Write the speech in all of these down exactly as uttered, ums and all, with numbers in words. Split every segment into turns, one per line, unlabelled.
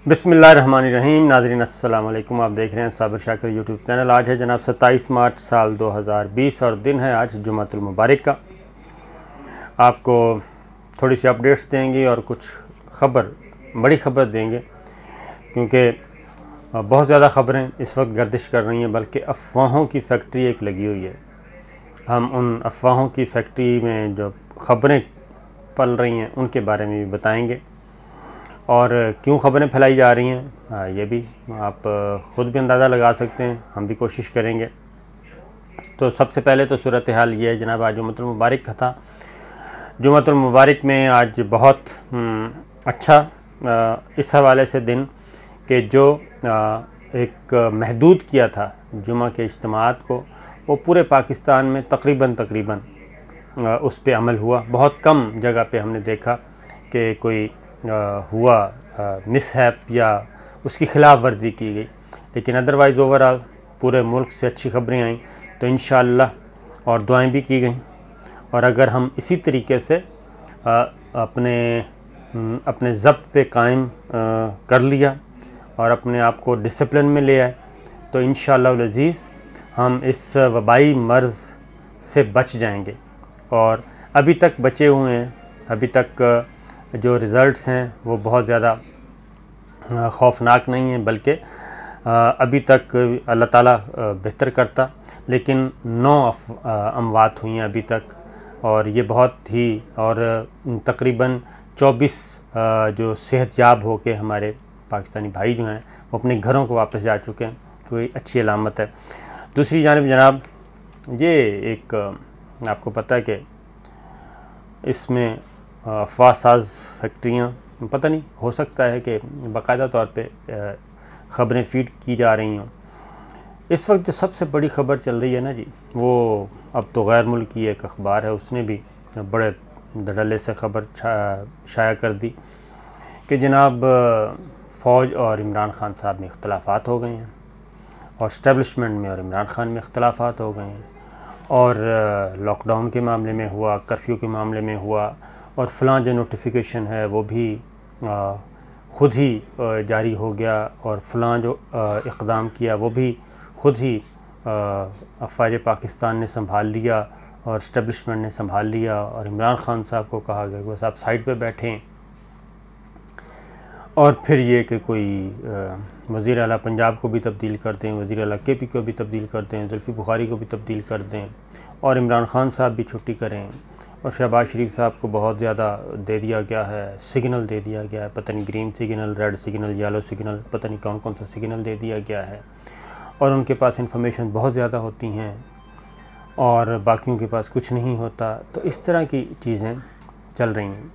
बिस्मिल्लाहिर्रहमानिर्रहीम। नाज़रीन अस्सलाम वालेकुम। आप देख रहे हैं साबिर शाकिर यूट्यूब चैनल। आज है जनाब सत्ताईस मार्च साल दो हज़ार बीस और दिन है आज जुम्मतुल मुबारक का। आपको थोड़ी सी अपडेट्स देंगे और कुछ खबर, बड़ी खबर देंगे, क्योंकि बहुत ज़्यादा ख़बरें इस वक्त गर्दिश कर रही हैं, बल्कि अफवाहों की फैक्ट्री एक लगी हुई है। हम उन अफवाहों की फैक्ट्री में जो ख़बरें पल रही हैं उनके बारे में भी बताएंगे और क्यों ख़बरें फैलाई जा रही हैं ये भी आप ख़ुद भी अंदाज़ा लगा सकते हैं, हम भी कोशिश करेंगे। तो सबसे पहले तो सूरत हाल ये है जनाब, आज जुम्मतुल मुबारक का था। जुम्मतुल मुबारक में आज बहुत अच्छा इस हवाले से दिन कि जो एक महदूद किया था जुम्मा के इज्तिमात को, वो पूरे पाकिस्तान में तकरीबन तकरीबन उस पे अमल हुआ। बहुत कम जगह पे हमने देखा कि कोई आ, हुआ मिसहैप या उसकी खिलाफ वर्जी की गई, लेकिन अदरवाइज़ ओवरऑल पूरे मुल्क से अच्छी खबरें आईं। तो इंशाअल्लाह और दुआएं भी की गईं। और अगर हम इसी तरीके से आ, अपने अपने ज़ब्त पे कायम कर लिया और अपने आप को डिसिप्लिन में ले आए, तो इंशाअल्लाह अज़ीज़ हम इस वबाई मर्ज़ से बच जाएंगे। और अभी तक बचे हुए हैं। अभी तक जो रिज़ल्ट्स हैं वो बहुत ज़्यादा खौफनाक नहीं हैं, बल्कि अभी तक अल्लाह ताला बेहतर करता। लेकिन नौ अमवात हुई हैं अभी तक, और ये बहुत ही और तकरीबन चौबीस जो सेहतयाब हो के हमारे पाकिस्तानी भाई जो हैं वो अपने घरों को वापस जा चुके हैं, कोई अच्छी अलामत है। दूसरी जानिब जनाब, ये एक आपको पता है कि इसमें अफवाह साज फैक्ट्रियाँ, पता नहीं, हो सकता है कि बाकायदा तौर पे ख़बरें फीड की जा रही हों। इस वक्त जो सबसे बड़ी ख़बर चल रही है ना जी, वो अब तो गैर मुल्की एक अखबार है, उसने भी बड़े धड़ल्ले से ख़बर शाया कर दी कि जनाब फ़ौज और इमरान खान साहब में इख्तलाफात हो गए हैं, और इस्टेब्लिशमेंट में और इमरान खान में इख्तलाफात हो गए हैं, और लॉकडाउन के मामले में हुआ, कर्फ्यू के मामले में हुआ, और फ़लाँ जो नोटिफिकेशन है वो भी ख़ुद ही जारी हो गया, और फ़लाँ जो इक़दाम किया वो भी ख़ुद ही अफ़वाज पाकिस्तान ने संभाल लिया और इस्टेब्लिशमेंट ने संभाल लिया, और इमरान खान साहब को कहा गया कि बस आप साइड पे बैठें। और फिर ये कि कोई वज़ीर आला पंजाब को भी तब्दील कर दें, वज़ीर आला के पी को भी तब्दील कर दें, जुल्फ़ी बुखारी को भी तब्दील कर दें, और इमरान खान साहब भी छुट्टी करें, और शहबाज शरीफ साहब को बहुत ज़्यादा दे दिया गया है, सिग्नल दे दिया गया है, पता नहीं green signal, red signal, yellow signal, पता नहीं कौन कौन सा सिग्नल दे दिया गया है। और उनके पास इंफॉर्मेशन बहुत ज़्यादा होती हैं और बाकियों के पास कुछ नहीं होता। तो इस तरह की चीज़ें चल रही हैं।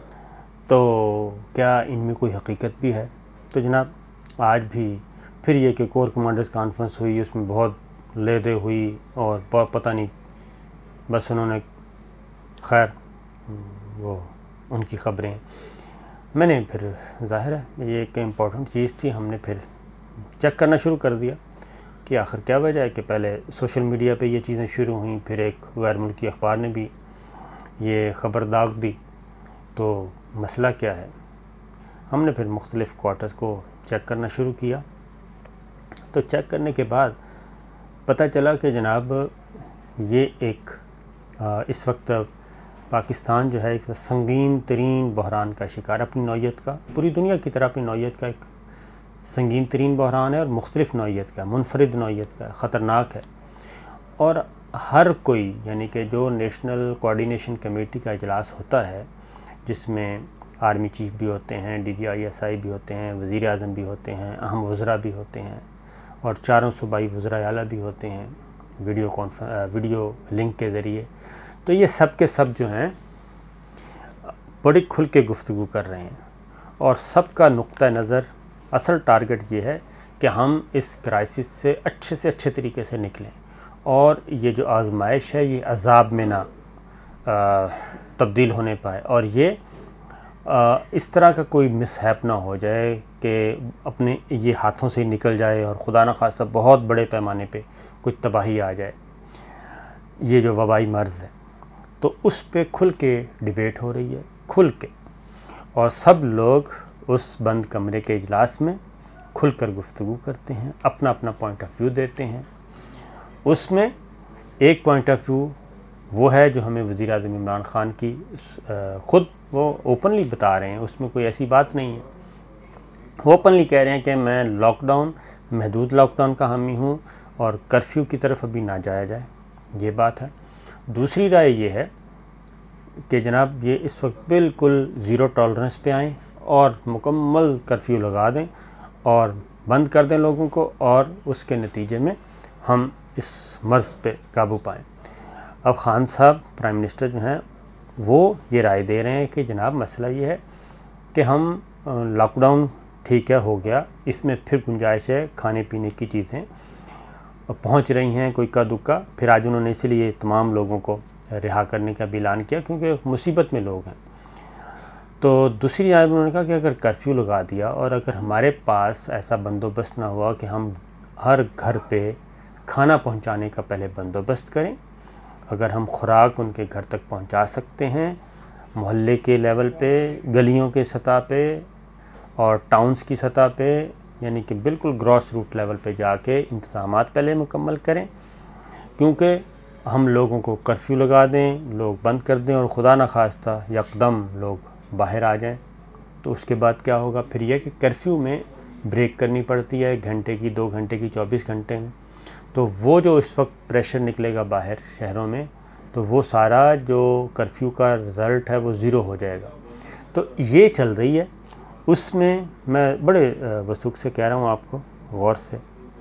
तो क्या इनमें कोई हकीकत भी है? तो जनाब, आज भी फिर ये कि कोर कमांडर्स कॉन्फ्रेंस हुई, उसमें बहुत ले दे हुई, और पता नहीं बस उन्होंने, खैर वो उनकी ख़बरें मैंने फिर ज़ाहिर है ये एक इम्पॉर्टेंट चीज़ थी, हमने फिर चेक करना शुरू कर दिया कि आखिर क्या वजह है कि पहले सोशल मीडिया पे ये चीज़ें शुरू हुई, फिर एक गैर मुल्की अखबार ने भी ये ख़बर दाग दी, तो मसला क्या है। हमने फिर मुख्तलिफ़ क्वार्टर्स को चेक करना शुरू किया। तो चेक करने के बाद पता चला कि जनाब ये एक आ, इस वक्त पाकिस्तान जो है एक संगीन तरीन बहरान का शिकार, अपनी नौयत का, पूरी दुनिया की तरह अपनी नौयत का एक संगीन तरीन बहरान है, और मुख्तलिफ़ नौयत का, मुनफरिद नौयत का, ख़तरनाक है। और हर कोई, यानी कि जो नेशनल कोऑर्डिनेशन कमेटी का इजलास होता है, जिसमें आर्मी चीफ भी होते हैं, D G I S I भी होते हैं, वज़ीर आज़म भी होते हैं, अहम वज़रा भी होते हैं, और चारों सूबाई वज़रा आला भी होते हैं वीडियो कॉन्फ्रेंस वीडियो लिंक के ज़रिए। तो ये सब के सब जो हैं बड़ी खुल के गुफ्तगू कर रहे हैं, और सब का नुक्ता नज़र, असल टारगेट ये है कि हम इस क्राइसिस से अच्छे से अच्छे तरीके से निकलें, और ये जो आजमाइश है ये अज़ाब में ना तब्दील होने पाए, और ये आ, इस तरह का कोई मिसहैप ना हो जाए कि अपने ये हाथों से निकल जाए और खुदा न खास्ता बहुत बड़े पैमाने पे कुछ तबाही आ जाए, ये जो वबाई मर्ज़ है। तो उस पे खुल के डिबेट हो रही है, खुल के, और सब लोग اس بند کمرے کے اجلاس میں کھل کر گفتگو کرتے ہیں، اپنا اپنا پوائنٹ آف ویو دیتے ہیں۔ اس میں ایک پوائنٹ آف ویو وہ ہے جو ہمیں وزیر اعظم عمران خان کی خود وہ اوپنلی بتا رہے ہیں، اس میں کوئی ایسی بات نہیں ہے، وہ اوپنلی کہہ رہے ہیں کہ میں لاک ڈاؤن محدود لاک ڈاؤن کا حامی ہوں اور کرفیو کی طرف ابھی نہ جایا جائے، یہ بات ہے۔ دوسری رائے یہ ہے کہ جناب یہ اس وقت بالکل زیرو ٹالرنس پہ آئیں اور مکمل کرفیو لگا دیں اور بند کر دیں لوگوں کو، اور اس کے نتیجے میں ہم اس مرض پہ قابو پائیں۔ اب خان صاحب پرائم منسٹر جو ہیں وہ یہ رائے دے رہے ہیں کہ جناب مسئلہ یہ ہے کہ ہم لاک ڈاؤن ٹھیک ہے ہو گیا، اس میں پھر گنجائش ہے، کھانے پینے کی چیزیں پہنچ رہی ہیں کوئی کا دکا، پھر آج انہوں نے اس لیے تمام لوگوں کو رہا کرنے کا بھی اعلان کیا کیونکہ مصیبت میں لوگ ہیں۔ تو دوسری رائے انہوں نے کہا کہ اگر کرفیو لگا دیا اور اگر ہمارے پاس ایسا بندوبست نہ ہوا کہ ہم ہر گھر پہ کھانا پہنچانے کا پہلے بندوبست کریں، اگر ہم خوراک ان کے گھر تک پہنچا سکتے ہیں محلے کے لیول پہ، گلیوں کے سطح پہ اور ٹاؤنز کی سطح پہ، یعنی کہ بالکل گراس روٹ لیول پہ جا کے انتظامات پہلے مکمل کریں، کیونکہ ہم لوگوں کو کرفیو لگا دیں، لوگ بند کر دیں اور خدا نخواستہ یکدم لوگ باہر آ جائیں تو اس کے بعد کیا ہوگا؟ پھر یہ کہ کرفیو میں بریک کرنی پڑتی ہے ایک گھنٹے کی، دو گھنٹے کی، چوبیس گھنٹے میں، تو وہ جو اس وقت پریشر نکلے گا باہر شہروں میں تو وہ سارا جو کرفیو کا رزلٹ ہے وہ زیرو ہو جائے گا۔ تو یہ چل رہی ہے، اس میں میں بڑے وثوق سے کہہ رہا ہوں آپ کو غور سے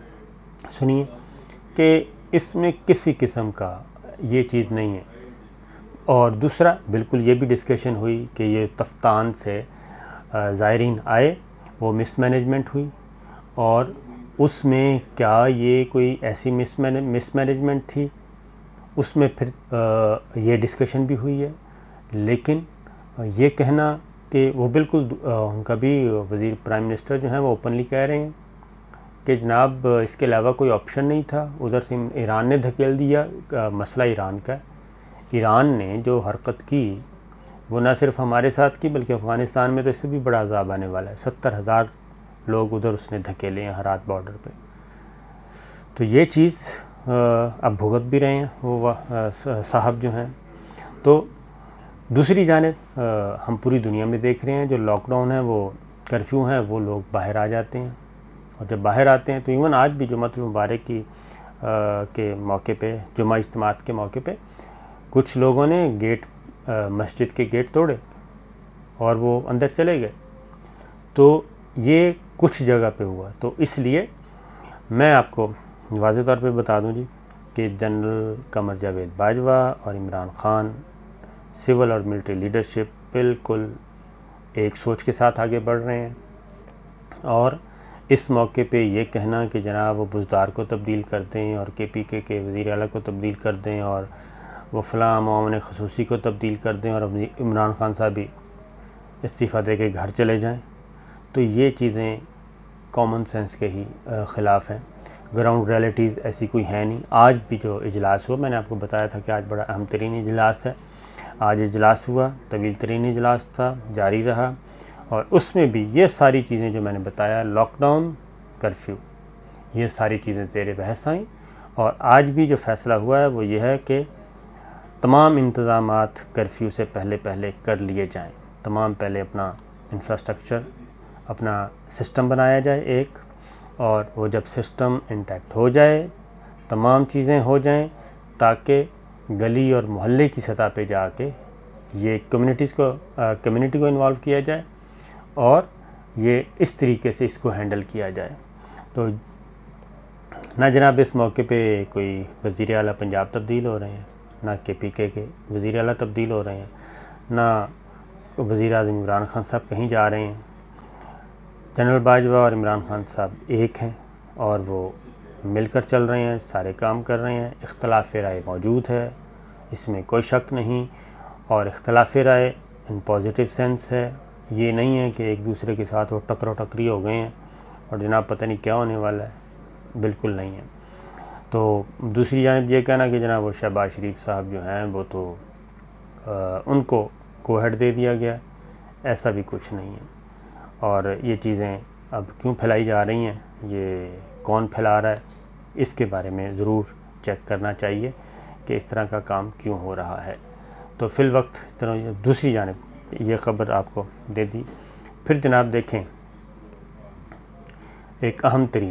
سنیے کہ اس میں کسی قسم کا یہ چیز نہیں ہے۔ اور دوسرا بالکل یہ بھی ڈسکشن ہوئی کہ یہ تفتان سے زائرین آئے، وہ مس مینجمنٹ ہوئی، اور اس میں کیا یہ کوئی ایسی مس مس مینجمنٹ تھی، اس میں پھر یہ ڈسکشن بھی ہوئی ہے۔ لیکن یہ کہنا کہ وہ بالکل ان کا بھی وزیر پرائم منسٹر جو ہیں وہ اوپنلی کہہ رہے ہیں کہ جناب اس کے علاوہ کوئی آپشن نہیں تھا، ادھر سے ایران نے دھکیل دیا، مسئلہ ایران کا ہے۔ ایران نے جو حرکت کی وہ نہ صرف ہمارے ساتھ کی بلکہ افغانستان میں تو اس سے بھی بڑا عذاب آنے والا ہے، ستر ہزار لوگ ادھر اس نے دھکیلے ہیں ہرات بارڈر پہ۔ تو یہ چیز اب بھگت بھی رہے ہیں وہ صاحب جو ہیں۔ تو دوسری جانب ہم پوری دنیا میں دیکھ رہے ہیں جو لاک ڈاؤن ہے وہ کرفیو ہیں، وہ لوگ باہر آ جاتے ہیں، اور جب باہر آتے ہیں تو ایون آج بھی جمعۃ المبارک کی کے موقع پہ، جمعہ اجتماعات کے موقع پہ کچھ لوگوں نے گیٹ مسجد کے گیٹ توڑے اور وہ اندر چلے گئے۔ تو یہ کچھ جگہ پہ ہوا، تو اس لیے میں آپ کو واضح طور پہ بتا دوں جی کہ جنرل قمر جاوید باجوہ اور عمران خان سول اور ملٹری لیڈرشپ بالکل ایک سوچ کے ساتھ آگے بڑھ رہے ہیں، اور اس موقع پہ یہ کہنا کہ جناب وہ بزدار کو تبدیل کر دیں اور کے پی کے کے وزیر اعلیٰ کو تبدیل کر دیں اور وہ فلاں معاون خصوصی کو تبدیل کر دیں اور عمران خان صاحب بھی استعفیٰ دے کے گھر چلے جائیں، تو یہ چیزیں کامن سینس کے ہی خلاف ہیں۔ گراؤنڈ ریئلٹیز ایسی کوئی ہے نہیں۔ آج بھی جو اجلاس ہوا، میں نے آپ کو بتایا تھا کہ آج بڑا اہم ترین اجلاس ہے، آج اجلاس ہوا، طویل ترین اجلاس تھا، جاری رہا، اور اس میں بھی یہ ساری چیزیں جو میں نے بتایا، لاک ڈاؤن، کرفیو، یہ ساری چیزیں زیر بحث آئیں، اور آج بھی جو فیصلہ ہوا ہے وہ یہ ہے کہ تمام انتظامات کرفیو سے پہلے پہلے کر لیے جائیں، تمام پہلے اپنا انفراسٹرکچر، اپنا سسٹم بنایا جائے ایک، اور وہ جب سسٹم انٹیکٹ ہو جائے، تمام چیزیں ہو جائیں، تاکہ گلی اور محلے کی سطح پہ جا کے یہ کمیونٹیز کو کمیونٹی کو انوالو کیا جائے اور یہ اس طریقے سے اس کو ہینڈل کیا جائے۔ تو نہ جناب اس موقع پہ کوئی وزیر اعلیٰ پنجاب تبدیل ہو رہے ہیں، نہ کے پی کے کے وزیر اعلیٰ تبدیل ہو رہے ہیں، نہ وزیر اعظم عمران خان صاحب کہیں جا رہے ہیں۔ جنرل باجوہ اور عمران خان صاحب ایک ہیں اور وہ مل کر چل رہے ہیں، سارے کام کر رہے ہیں۔ اختلاف رائے موجود ہے، اس میں کوئی شک نہیں، اور اختلاف رائے ان پازیٹیو سینس ہے، یہ نہیں ہے کہ ایک دوسرے کے ساتھ وہ ٹکرو ٹکری ہو گئے ہیں اور جناب پتہ نہیں کیا ہونے والا ہے، بالکل نہیں ہے۔ تو دوسری جانب یہ کہنا کہ جناب وہ شہباز شریف صاحب جو ہیں وہ تو ان کو کو ہیڈ دے دیا گیا، ایسا بھی کچھ نہیں ہے۔ اور یہ چیزیں اب کیوں پھیلائی جا رہی ہیں، یہ کون پھیلا رہا ہے، اس کے بارے میں ضرور چیک کرنا چاہیے کہ اس طرح کا کام کیوں ہو رہا ہے۔ تو فی الوقت دوسری جانب یہ خبر آپ کو دے دی۔ پھر جناب دیکھیں ایک اہم ترین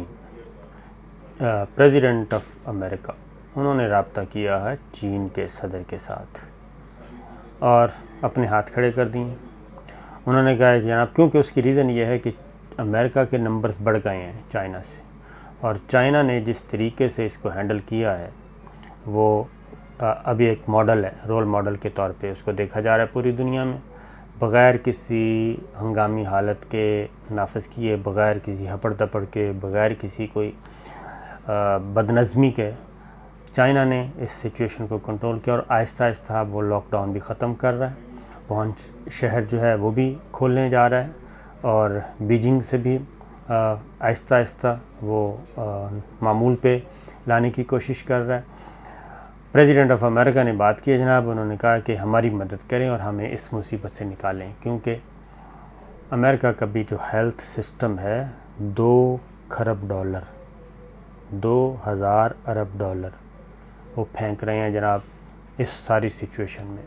پریزیڈنٹ آف امریکہ، انہوں نے رابطہ کیا ہے چین کے صدر کے ساتھ اور اپنے ہاتھ کھڑے کر دیے۔ انہوں نے کہا ہے جناب، کیونکہ اس کی ریزن یہ ہے کہ امریکہ کے نمبرز بڑھ گئے ہیں چائنا سے، اور چائنا نے جس طریقے سے اس کو ہینڈل کیا ہے وہ ابھی ایک ماڈل ہے، رول ماڈل کے طور پہ اس کو دیکھا جا رہا ہے پوری دنیا میں، بغیر کسی ہنگامی حالت کے نافذ کیے، بغیر کسی ہپڑ دپڑ کے، بغیر کسی کوئی بدنظمی کے چائنا نے اس سچویشن کو کنٹرول کیا، اور آہستہ آہستہ وہ لاک ڈاؤن بھی ختم کر رہا ہے۔ وہاں شہر جو ہے وہ بھی کھولنے جا رہا ہے، اور بیجنگ سے بھی آہستہ آہستہ وہ معمول پہ لانے کی کوشش کر رہا ہے۔ پریزیڈنٹ آف امریکہ نے بات کی ہے جناب، انہوں نے کہا کہ ہماری مدد کریں اور ہمیں اس مصیبت سے نکالیں، کیونکہ امریکہ کا بھی جو ہیلتھ سسٹم ہے دو کھرب ڈالر دو ہزار ارب ڈالر وہ پھینک رہے ہیں جناب اس ساری سچویشن میں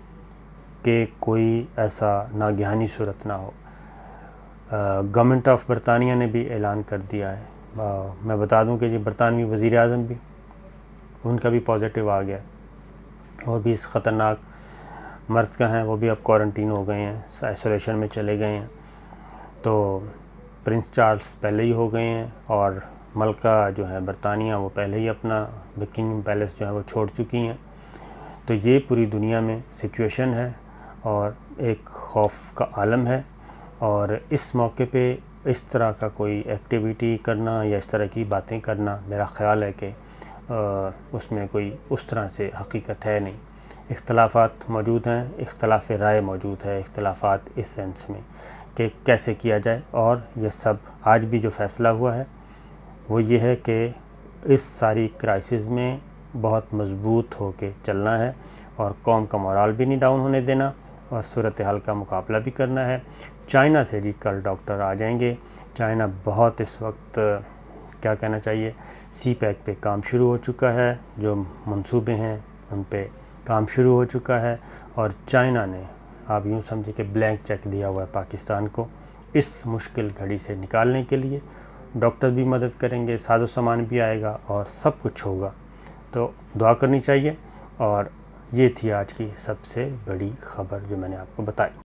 کہ کوئی ایسا ناگہانی صورت نہ ہو۔ گورنمنٹ آف برطانیہ نے بھی اعلان کر دیا ہے، میں بتا دوں کہ یہ برطانوی وزیر اعظم بھی ان کا بھی پازیٹیو آ گیا، اور بھی اس خطرناک مرض کا ہیں، وہ بھی اب کوارنٹین ہو گئے ہیں، آئسولیشن میں چلے گئے ہیں۔ تو پرنس چارلز پہلے ہی ہو گئے ہیں، اور ملکہ جو ہے برطانیہ وہ پہلے ہی اپنا بکنگھم پیلس جو ہے وہ چھوڑ چکی ہیں۔ تو یہ پوری دنیا میں سچویشن ہے اور ایک خوف کا عالم ہے، اور اس موقع پہ اس طرح کا کوئی ایکٹیویٹی کرنا یا اس طرح کی باتیں کرنا میرا خیال ہے کہ اس میں کوئی اس طرح سے حقیقت ہے نہیں۔ اختلافات موجود ہیں، اختلاف رائے موجود ہے، اختلافات اس سینس میں کہ کیسے کیا جائے، اور یہ سب آج بھی جو فیصلہ ہوا ہے وہ یہ ہے کہ اس ساری کرائسس میں بہت مضبوط ہو کے چلنا ہے، اور قوم کا مورال بھی نہیں ڈاؤن ہونے دینا، اور صورتحال کا مقابلہ بھی کرنا ہے۔ چائنا سے جی کل ڈاکٹر آ جائیں گے، چائنا بہت اس وقت کیا کہنا چاہیے سی پیک پہ کام شروع ہو چکا ہے، جو منصوبے ہیں ان پہ کام شروع ہو چکا ہے، اور چائنا نے آپ یوں سمجھے کہ بلینک چیک دیا ہوا ہے پاکستان کو اس مشکل گھڑی سے نکالنے کے لیے۔ ڈاکٹر بھی مدد کریں گے، ساز و سامان بھی آئے گا، اور سب کچھ ہوگا۔ تو دعا کرنی چاہیے، اور یہ تھی آج کی سب سے بڑی خبر جو میں نے آپ کو بتائی۔